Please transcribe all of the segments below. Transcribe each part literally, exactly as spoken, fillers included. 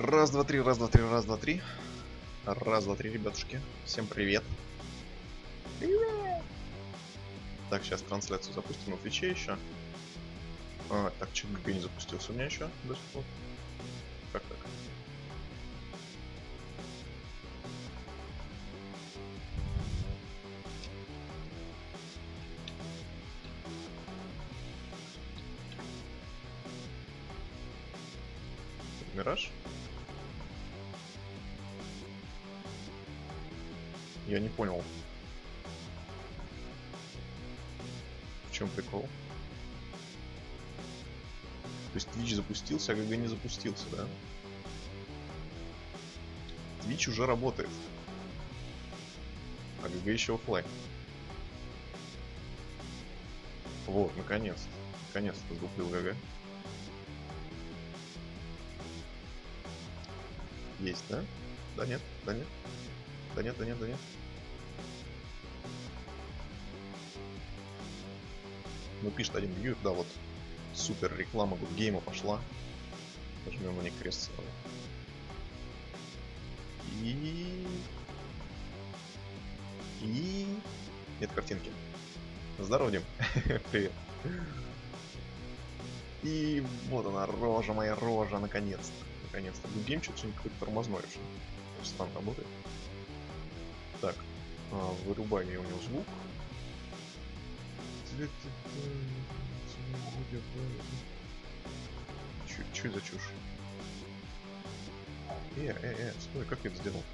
Раз, два, три, раз, два, три, раз, два, три. Раз, два, три, ребятушки. Всем привет. Привет. Так, сейчас трансляцию запустим на Твиче еще. А, так, что ГГ не запустился у меня еще до сих пор. Как так? Мираж? Я не понял. В чем прикол? То есть Twitch запустился, а ГГ не запустился, да? Twitch уже работает. А ГГ еще оффлайн. Вот, наконец-то. Наконец-то сдуплил ГГ. Есть, да? Да нет, да нет. Да нет, да нет, да нет. Ну, пишет один вьюер, да, вот. Супер реклама гудгейма пошла. Нажмем на них крест сразу. И... И... Нет картинки. Здорово, Дим. Привет. И вот она, рожа моя, рожа, наконец-то. Наконец-то. Гудгейм что-то сегодня какой-то тормозной вообще. Стан работает. Так, вырубаю я у него звук. Чё за чушь? Э, э, э, стой, как я это сделал?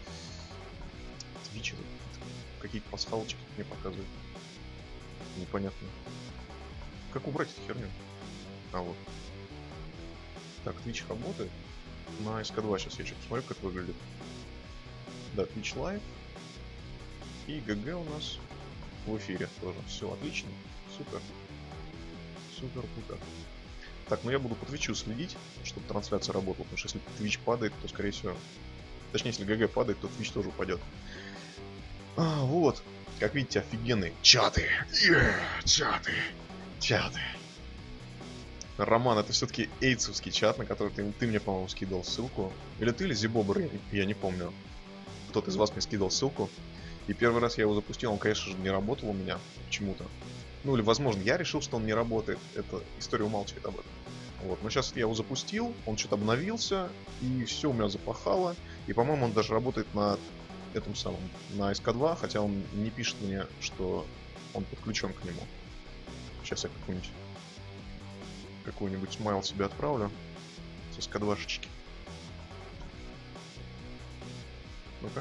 Твич, какие-то пасхалочки мне показывают. Непонятно. Как убрать эту херню? А вот. Так, Twitch работает. На эс ка два сейчас я еще посмотрю, как выглядит. Да, Twitch Live. И ГГ у нас в эфире тоже. Все отлично. Супер. Супер-пупер. Так, ну я буду по Твичу следить, чтобы трансляция работала. Потому что если Twitch падает, то скорее всего... Точнее, если ГГ падает, то Twitch тоже упадет. А, вот. Как видите, офигенные чаты. Yeah, чаты. Чаты. Роман, это все-таки эйдсовский чат, на который ты, ты мне, по-моему, скидывал ссылку. Или ты, или Зибобр, я, я не помню. Кто-то из вас мне скидывал ссылку. И первый раз я его запустил, он, конечно же, не работал у меня почему-то. Ну, или, возможно, я решил, что он не работает. Эта история умалчивает об этом. Вот. Но сейчас я его запустил, он что-то обновился, и все у меня запахало. И, по-моему, он даже работает на этом самом, на эс ка два, хотя он не пишет мне, что он подключен к нему. Сейчас я какую-нибудь какой-нибудь смайл себе отправлю с эс ка два-шечки. Ну-ка.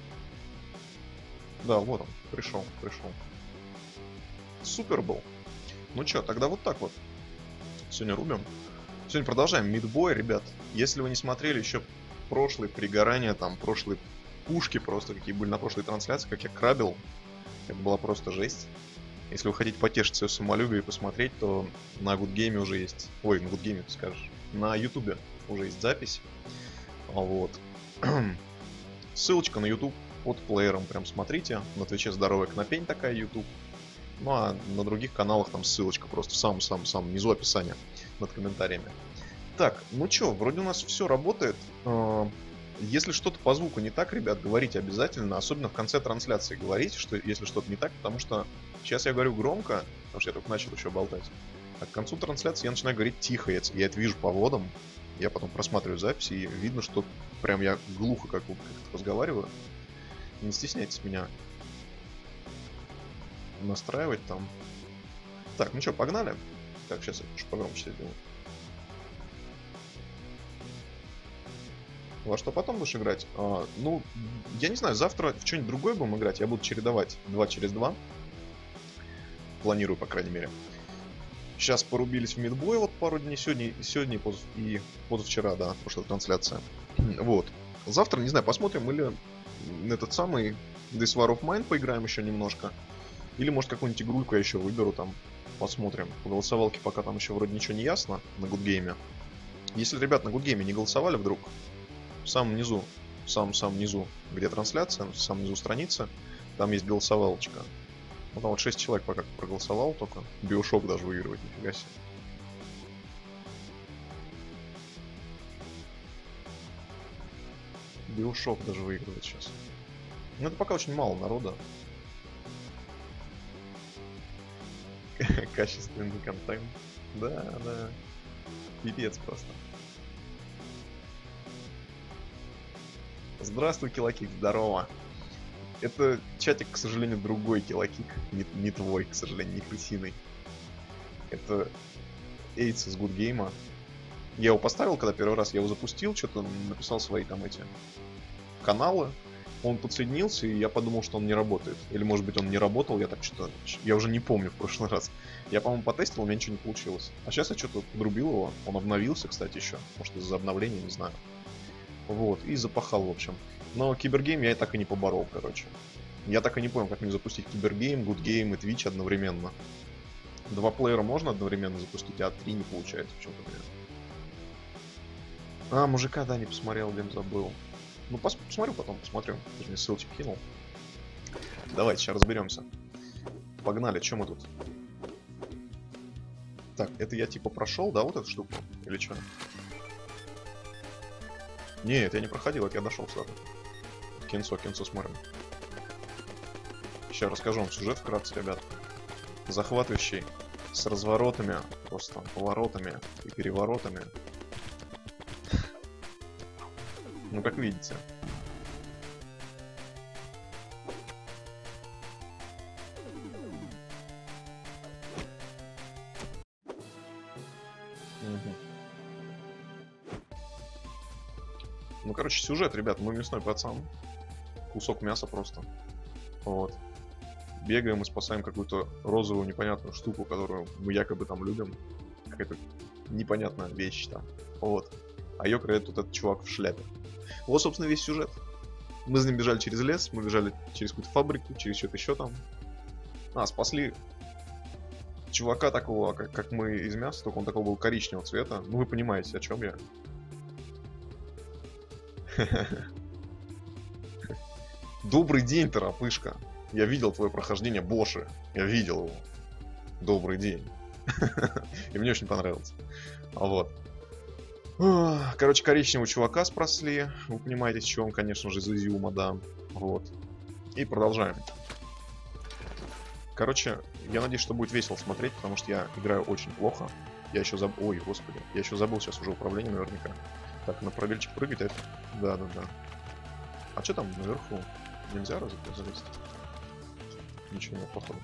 Да, вот он, пришел, пришел. Супер был. Ну чё, тогда вот так вот. Сегодня рубим. Сегодня продолжаем мидбой, ребят. Если вы не смотрели еще прошлые пригорания, там, прошлые пушки просто, какие были на прошлой трансляции, как я крабил, это была просто жесть. Если вы хотите потешить свое самолюбие и посмотреть, то на Гудгейме уже есть... Ой, на Гудгейме, ты скажешь. На Ютубе уже есть запись. Вот. Ссылочка на YouTube под плеером. Прям смотрите. На Твиче здоровая кнопень такая YouTube. Ну а на других каналах там ссылочка просто в самом-самом-самом низу описания над комментариями. Так, ну чё, вроде у нас все работает. Если что-то по звуку не так, ребят, говорите обязательно. Особенно в конце трансляции говорите, что если что-то не так, потому что сейчас я говорю громко, потому что я только начал еще болтать. А к концу трансляции я начинаю говорить тихо. Я, я это вижу по вводам. Я потом просматриваю записи, и видно, что прям я глухо как как разговариваю. Не стесняйтесь меня настраивать там. Так, ну что, погнали? Так, сейчас я чуть погромче сделаю. Во что потом будешь играть? А, ну, я не знаю, завтра в что-нибудь другое будем играть. Я буду чередовать два через два. Планирую, по крайней мере. Сейчас порубились в мидбой вот пару дней. Сегодня, сегодня и, поз, и позавчера, да, прошлая трансляция. Вот. Завтра, не знаю, посмотрим или этот самый This War of Mine поиграем еще немножко. Или, может, какую-нибудь игрульку я еще выберу там. Посмотрим. По голосовалке пока там еще вроде ничего не ясно на Гудгейме. Если, ребят, на Гудгейме не голосовали вдруг, в самом низу, в самом-самом низу, где трансляция, в самом низу страницы, там есть голосовалочка. Ну там вот шесть человек пока проголосовал только. Биошок даже выигрывает, нифига себе. Биошок даже выигрывает сейчас. Ну это пока очень мало народа. Качественный контент. Да, да. Пипец просто. Здравствуй, Килокик, здорово. Это чатик, к сожалению, другой Килокик. Не, не твой, к сожалению, не крысиный. Это Эйдс из Good Game. Я его поставил, когда первый раз я его запустил, что-то написал свои там эти каналы. Он подсоединился, и я подумал, что он не работает. Или, может быть, он не работал, я так что-то... Я уже не помню в прошлый раз. Я, по-моему, потестил, у меня ничего не получилось. А сейчас я что-то подрубил его. Он обновился, кстати, еще. Может, из-за обновления, не знаю. Вот, и запахал, в общем. Но Кибергейм я и так и не поборол, короче. Я так и не понял, как мне запустить Кибергейм, Good Game и Twitch одновременно. Два плеера можно одновременно запустить, а три не получается почему-то, блин. А, мужика, да, не посмотрел, блин, забыл. Ну, пос посмотрю потом, посмотрю. Ты же мне ссылочки кинул. Давайте, сейчас разберемся. Погнали, что мы тут? Так, это я типа прошел, да, вот эту штуку? Или что? Нет, я не проходил, это я дошел сюда. Кинцо, кинцо смотрим. Сейчас расскажу вам сюжет вкратце, ребят. Захватывающий, с разворотами, просто поворотами и переворотами. Ну, как видите. Угу. Ну, короче, сюжет, ребят, мы мясной пацан. Кусок мяса просто. Вот. Бегаем и спасаем какую-то розовую непонятную штуку, которую мы якобы там любим. Какая-то непонятная вещь там. Вот. А ее крадет тут этот чувак в шляпе. Вот, собственно, весь сюжет. Мы за ним бежали через лес, мы бежали через какую-то фабрику, через что-то еще там. А, спасли чувака такого, как, как мы из мяса, только он такого был коричневого цвета. Ну, вы понимаете, о чем я. Добрый день, торопышка. Я видел твое прохождение Боши. Я видел его. Добрый день. И мне очень понравилось. А вот. Короче, коричневого чувака спасли. Вы понимаете, с чего он, конечно же, из изюма, да. Вот. И продолжаем. Короче, я надеюсь, что будет весело смотреть, потому что я играю очень плохо. Я еще забыл... Ой, господи. Я еще забыл сейчас уже управление наверняка. Так, на пробельчик прыгать, а это... Да, да, да. А что там наверху? Нельзя разве залезть? Ничего нет, походу.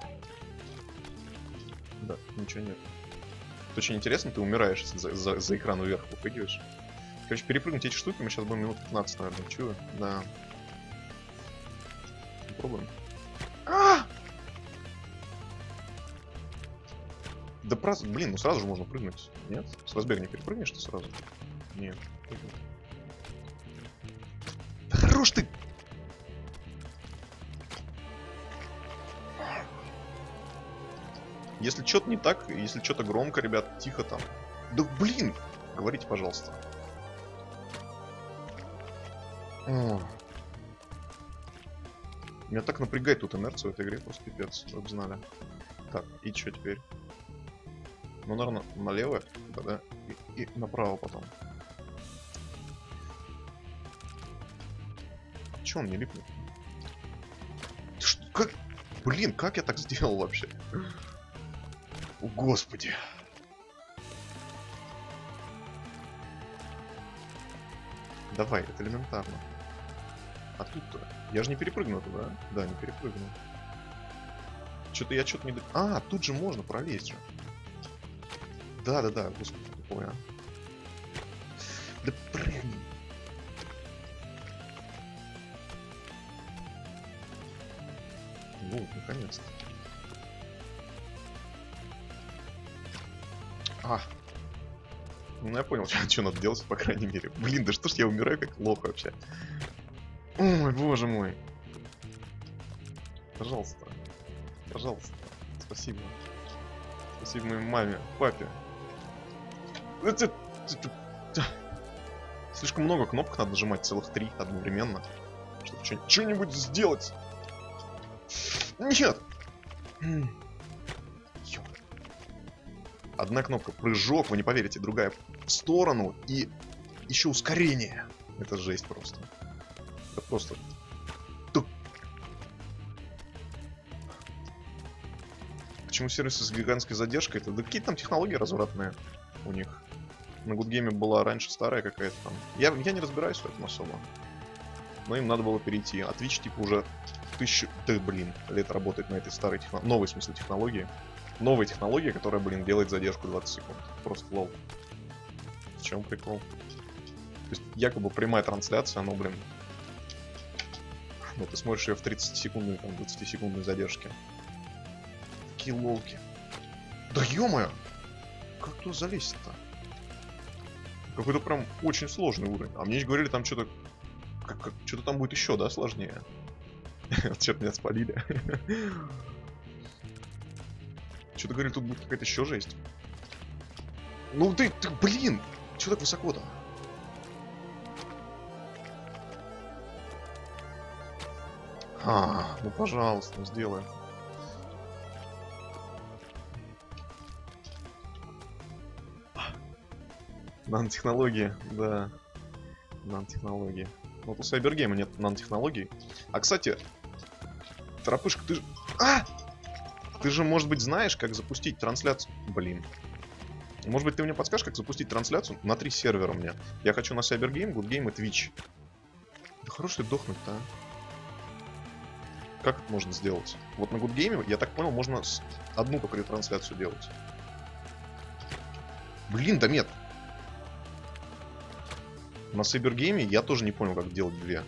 Да, ничего нет. Это очень интересно, ты умираешь, если за, за, за экран вверх выпрыгиваешь. Короче, перепрыгнуть эти штуки мы сейчас будем минут пятнадцать, наверное, чую. Да. Попробуем. А! Да просто, блин, ну сразу же можно прыгнуть. Нет? С разбега не перепрыгнешь ты сразу? Нет. Да хорош ты! Если что-то не так, если что-то громко, ребят, тихо там. Да блин! Говорите, пожалуйста. О. Меня так напрягает тут инерция в этой игре, просто пипец, вы бы знали. Так, и что теперь? Ну, наверное, налево, да, да, и, и направо потом. Че он не липнет? Что, как? Блин, как я так сделал вообще? О, господи. Давай, это элементарно. А тут-то? Я же не перепрыгну туда, да? Да, не перепрыгну. Что-то я что-то не... А, тут же можно пролезть же. Да-да-да, господи, тупой, а. Да прыгни. Вот, наконец-то. А. Ну, я понял, что надо делать, по крайней мере. Блин, да что ж я умираю как лох вообще. Ой, боже мой. Пожалуйста. Пожалуйста. Спасибо. Спасибо моей маме, папе. Слишком много кнопок надо нажимать, целых три одновременно, чтобы что-нибудь сделать. Нет! Одна кнопка прыжок, вы не поверите, другая в сторону и еще ускорение. Это жесть просто. Это просто... Тук. Почему сервисы с гигантской задержкой? Это да какие там технологии развратные у них. На Гудгейме была раньше старая какая-то там. Я, я не разбираюсь в этом особо. Но им надо было перейти. А Twitch типа уже тысячу... Да, блин, лет работает на этой старой технологии. Новой, в смысле, технологии. Новая технология, которая, блин, делает задержку двадцать секунд. Просто лол. В чем прикол? То есть якобы прямая трансляция, но, блин... Ну, ты смотришь ее в тридцатисекундной, там, двадцатисекундной задержке. Такие лолки. Да ё-моё! Как туда залезть-то? Какой-то прям очень сложный уровень. А мне же говорили, там что-то... Как, как, что-то там будет еще, да, сложнее? Что-то меня спалили. Что-то говорили, тут будет какая-то еще жесть. Ну ты, ты, блин! Что так высоко-то? А, ну пожалуйста, сделаем. Нанотехнологии, да. Нанотехнологии. Вот у Cybergame нет нанотехнологий. А, кстати, Торопышка, ты же... А! Ты же, может быть, знаешь, как запустить трансляцию... Блин. Может быть, ты мне подскажешь, как запустить трансляцию на три сервера мне? Я хочу на Cybergame, Goodgame и Twitch. Да хорош ты дохнуть-то, а? Как это можно сделать? Вот на Goodgame, я так понял, можно одну только ретрансляцию делать. Блин, да нет. На Cybergame я тоже не понял, как делать две.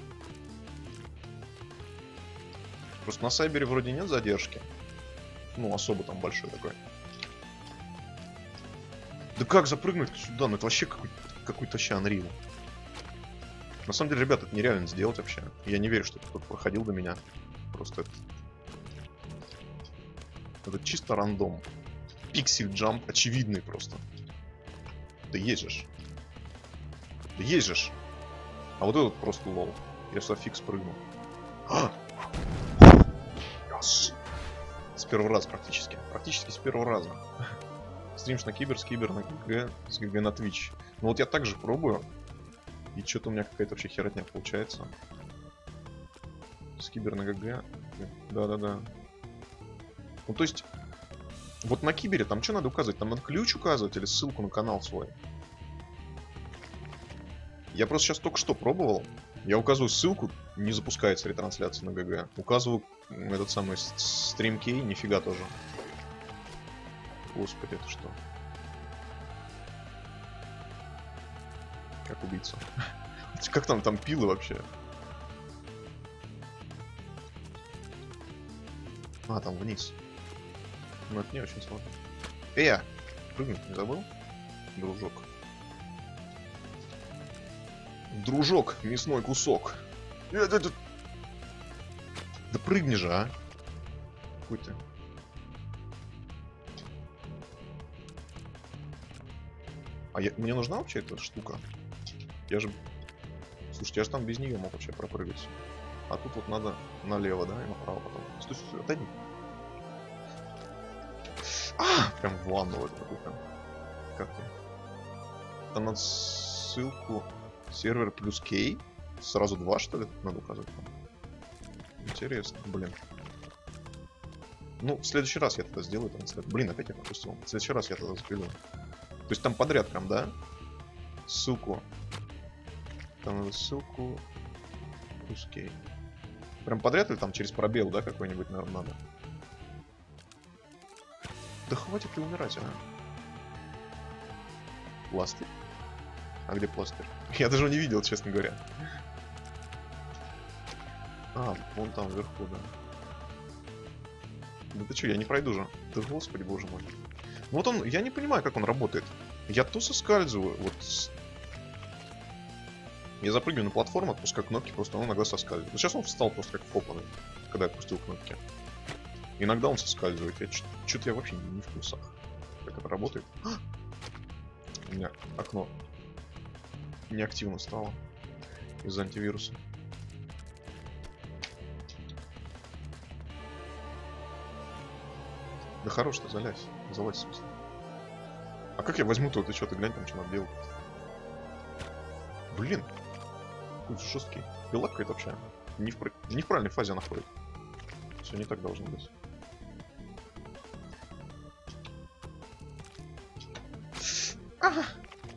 Просто на Сайбере вроде нет задержки. Ну, особо там большой такой. Да как запрыгнуть сюда? Ну это вообще какой-то какой-то вообще Unreal. На самом деле, ребята, это нереально сделать вообще. Я не верю, что кто-то проходил до меня. Просто это... Это чисто рандом. Пиксель-джамп очевидный просто. Да есть же. Да есть же. А вот этот просто лол. Я сюда фиг спрыгнул. А! Yes. С первого раза практически. Практически с первого раза. Стримишь на Кибер, с Кибер на ГГ, с ГГ на Twitch. Ну вот я также пробую. И что-то у меня какая-то вообще херотня получается. С Кибер на ГГ. Да-да-да. Ну то есть... Вот на Кибере там что надо указывать? Там надо ключ указывать или ссылку на канал свой? Я просто сейчас только что пробовал. Я указываю ссылку, не запускается ретрансляция на ГГ. Указываю этот самый стримкей, нифига тоже. Господи, это что? Как убийца? Как там там пилы вообще? А, там вниз. Ну это не очень сложно. Э! Прыгнуть не забыл? Дружок. Дружок, мясной кусок. Э, да, да. Да прыгни же, а. Какой ты? А я, мне нужна вообще эта штука? Я же... Слушайте, я же там без нее мог вообще пропрыгать. А тут вот надо налево, да, и направо потом. Стой, стой, отойди. А! Прям в ванну в эту такую прям. Как я? Там надо ссылку... Сервер плюс кей. Сразу два, что ли, надо указывать там. Интересно, блин. Ну, в следующий раз я тогда сделаю трансляцию. Блин, опять я пропустил. В следующий раз я тогда запилю. То есть там подряд прям, да? Ссылку. Там надо ссылку. Плюс кей. Прям подряд или там через пробел, да, какой-нибудь, наверное, надо? Да хватит ли умирать, а? Пластырь? А где пластырь? Я даже не видел, честно говоря. А, вон там вверху, да. Да ты что, я не пройду же. Да господи, боже мой. Вот он, я не понимаю, как он работает. Я то соскальзываю, вот... С... Я запрыгиваю на платформу, отпускаю кнопки, просто он иногда соскальзывает. Но сейчас он встал просто как вкопанный, когда я отпустил кнопки. Иногда он соскальзывает. Я что-то я вообще не в плюсах. Как это работает? У меня окно неактивно стало из-за антивируса. Да хорош ты, залезь. Залазь, в смысле. А как я возьму-то? Ты что, ты глянь там, что надо делать. Блин. Какой жесткий. И лакает вообще. Не в, не в правильной фазе находит. Все не так должно быть. Ага.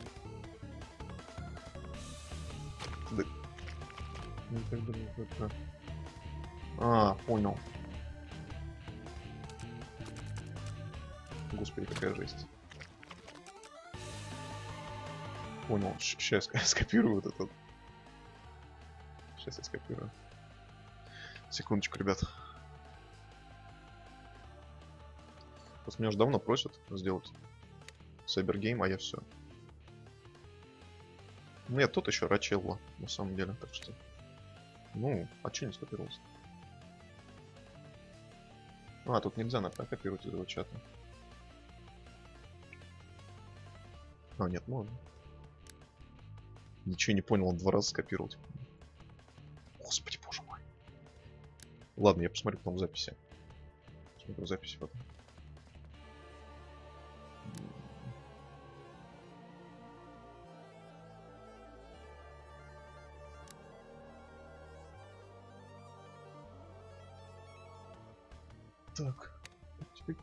Да. А, понял. Господи, какая жесть. Понял. Сейчас я скопирую вот этот. Сейчас я скопирую. Секундочку, ребят. Просто меня уже давно просят сделать сайбергейм, а я все. Ну, я тут еще Рачелла, на самом деле, так что... Ну, а че не скопировался? А, тут нельзя накопировать из его чата. А, нет, можно. Ничего не понял, он два раза скопировать. Господи, боже мой. Ладно, я посмотрю потом записи. Посмотрю записи потом. Так. Это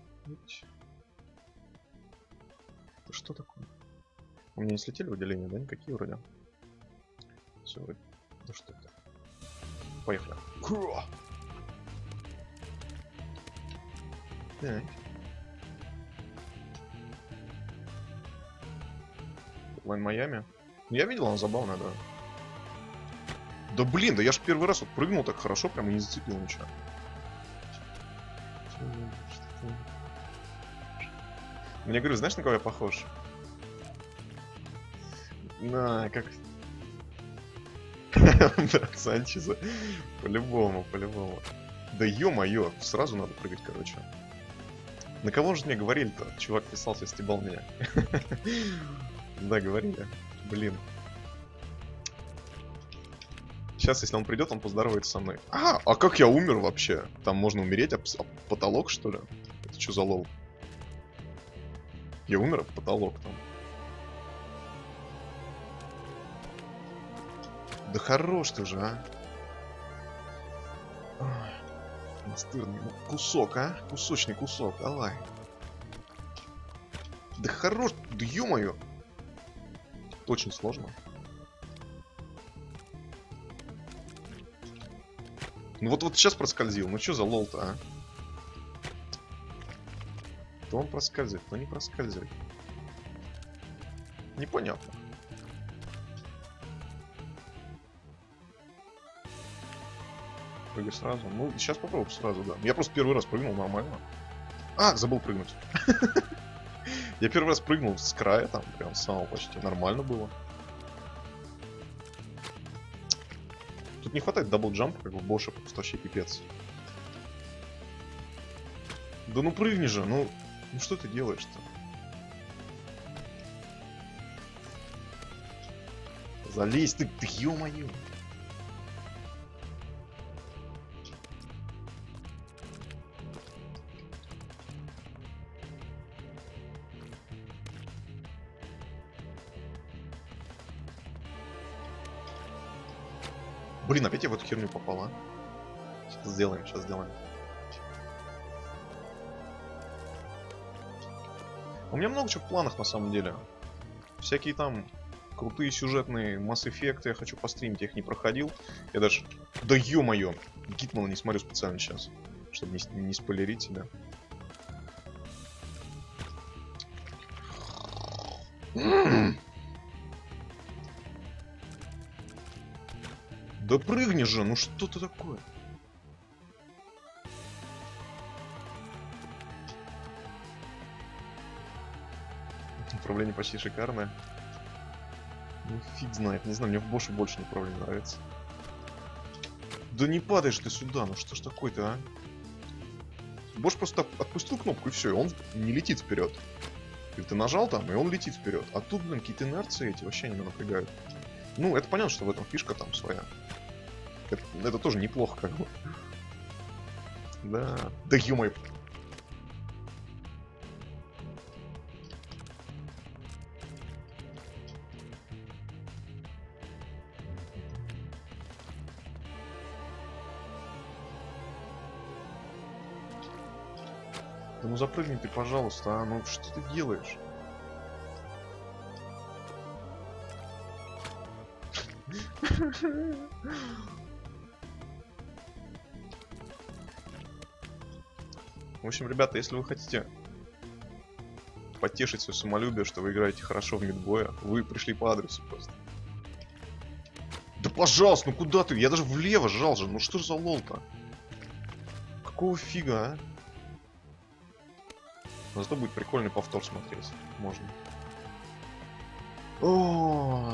что такое? У меня не слетели выделения, да? Никакие вроде. Все, вроде. Да что это? Поехали. Так. Лайн Майами. Я видел, она забавная, да. Да блин, да я ж первый раз вот прыгнул так хорошо, прям и не зацепил ничего. Мне говорю, знаешь, на кого я похож? На, как... Да, Санчеза. По-любому, по-любому. Да ё-моё, сразу надо прыгать, короче. На кого же мне говорили-то? Чувак писался, стебал меня. Да, говорили. Блин. Сейчас, если он придет, он поздоровается со мной. А, а как я умер вообще? Там можно умереть об, об потолок, что ли? Это что за лол? Я умер об потолок там. Да хорош ты же, а. Ой, настырный кусок, а? Кусочный кусок, давай. Да хорош, да ё-моё. Очень сложно. Ну вот вот сейчас проскользил, ну что за лол-то, а? То он проскальзывает, то не проскальзывает. Непонятно. Прыгай сразу. Ну, сейчас попробую сразу, да. Я просто первый раз прыгнул нормально. А, забыл прыгнуть. Я первый раз прыгнул с края, там, прям с самого почти. Нормально было. Тут не хватает дабл-джампа, как в Боше, просто вообще пипец. Да ну прыгни же, ну... Ну что ты делаешь-то? Залезь ты, ты ё-моё! Блин, опять я в эту херню попал, а? Сейчас сделаем, сейчас сделаем. У меня много чего в планах, на самом деле. Всякие там крутые сюжетные Mass Effect я хочу постримить, я их не проходил. Я даже... Да ё-моё! Гитмана не смотрю специально сейчас, чтобы не, не спойлерить себя. Да прыгни же, ну что ты такое? Управление почти шикарное. Ну фиг знает, не знаю, мне в Боше больше управление нравится. Да не падаешь ты сюда, ну что ж такое-то, а? Бош просто отпустил кнопку и все, и он не летит вперед. Или ты нажал там, и он летит вперед. А тут, блин, какие-то инерции эти вообще не напрягают. Ну, это понятно, что в этом фишка там своя. Это, это тоже неплохо, как бы. Да. Да ё-моё. Да ну запрыгни ты, пожалуйста, а, ну что ты делаешь? В общем, ребята, если вы хотите потешить свое самолюбие, что вы играете хорошо в мидбоя, вы пришли по адресу просто. Да пожалуйста, ну куда ты? Я даже влево жал же, ну что ж за лол-то? Какого фига, а? Но зато будет прикольный повтор смотреть. Можно. О,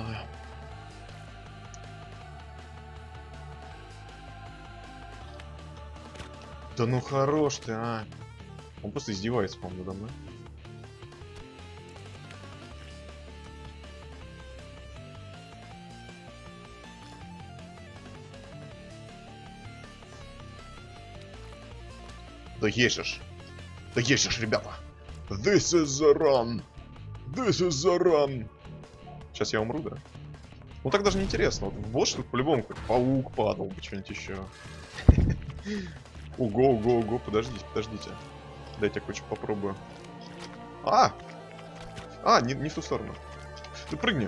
да ну хорош ты, а. Он просто издевается, по-моему, надо мной. Да ешешь. Да ешешь, ребята. This is the run. This is the run. Сейчас я умру, да? Ну так даже не интересно. Вот в босс тут по-любому какой-то паук падал бы, что-нибудь еще. Уго, уго, уго, подождите, подождите. Дайте я кое-что попробую. А! А, не, не в ту сторону. Ты прыгни.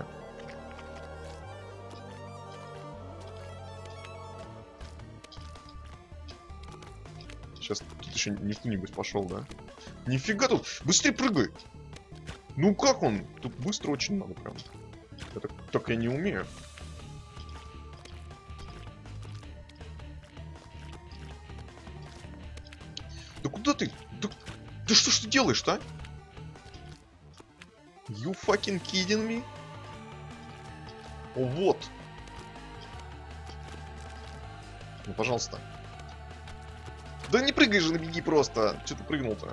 Сейчас тут еще не в ту-нибудь пошел, да? Нифига тут! Быстрее прыгай! Ну как он? Тут быстро очень надо прям. Я так, так я не умею. Да куда ты? Да, да что ж ты делаешь-то, а? You fucking kidding me? О, вот. Ну, пожалуйста. Да не прыгай же, набеги просто. Че ты прыгнул-то?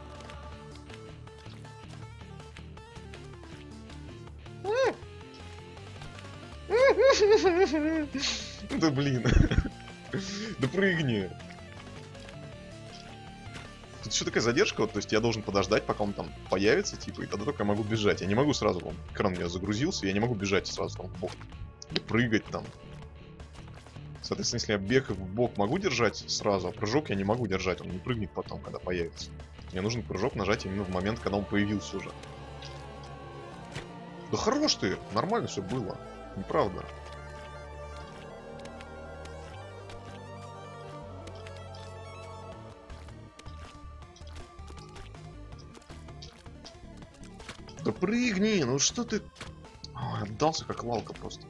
Да блин. Да прыгни. Тут еще такая задержка, вот, то есть я должен подождать, пока он там появится, типа, и тогда только я могу бежать. Я не могу сразу, он, экран у меня загрузился, я не могу бежать сразу там в бок. Или прыгать там. Соответственно, если я бег в бок могу держать сразу, а прыжок я не могу держать, он не прыгнет потом, когда появится. Мне нужен прыжок нажать именно в момент, когда он появился уже. Да хорош ты, нормально все было. Неправда. Да прыгни, ну что ты... Ой, отдался как лалка просто.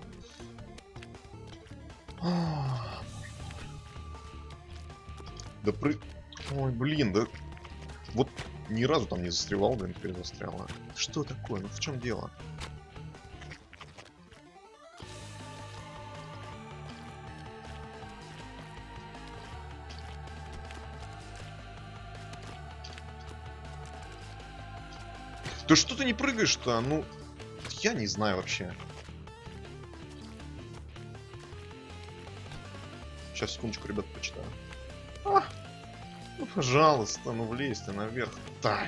Да прыг... Ой, блин, да... Вот ни разу там не застревал, да, теперь застряла. Что такое? Ну в чем дело? Да что ты не прыгаешь-то? Ну, я не знаю вообще. Сейчас, секундочку, ребят, почитаю. А, ну, пожалуйста, ну влезь ты наверх. Так.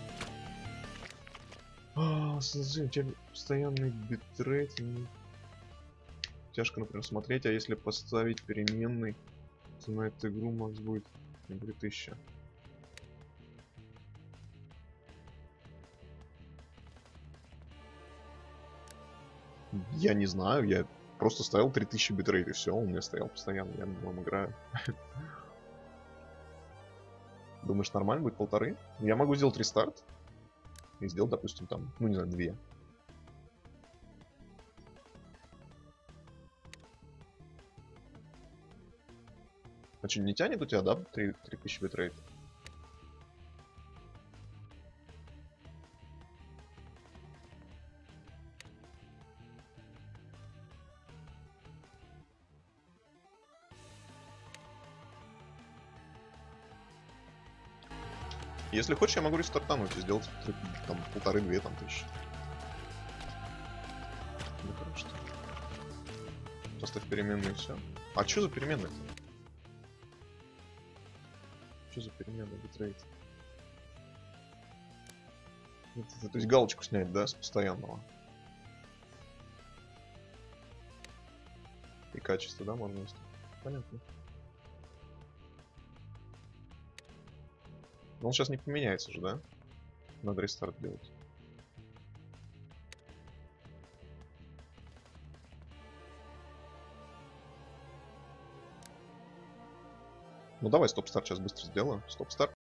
А, смотри, у тебя постоянный битрейт. Тяжко, например, смотреть, а если поставить переменный, то на эту игру макс будет не будет тысяча. Я не знаю, я просто ставил три тысячи битрейт и все, он у меня стоял постоянно, я на нем играю. Думаешь, нормально будет полторы? Я могу сделать рестарт и сделать, допустим, там, ну не знаю, две. А что, не тянет у тебя, да, три тысячи битрейт? Если хочешь, я могу рестартануть и сделать там полторы-две там тысячи. Ну хорошо. Поставь переменные и все. А что за переменные? Что за переменные битрейт? Это, то есть галочку снять, да, с постоянного. И качество, да, можно снять. Понятно. Но он сейчас не поменяется же, да? Надо рестарт делать. Ну давай стоп-старт сейчас быстро сделаю. Стоп-старт.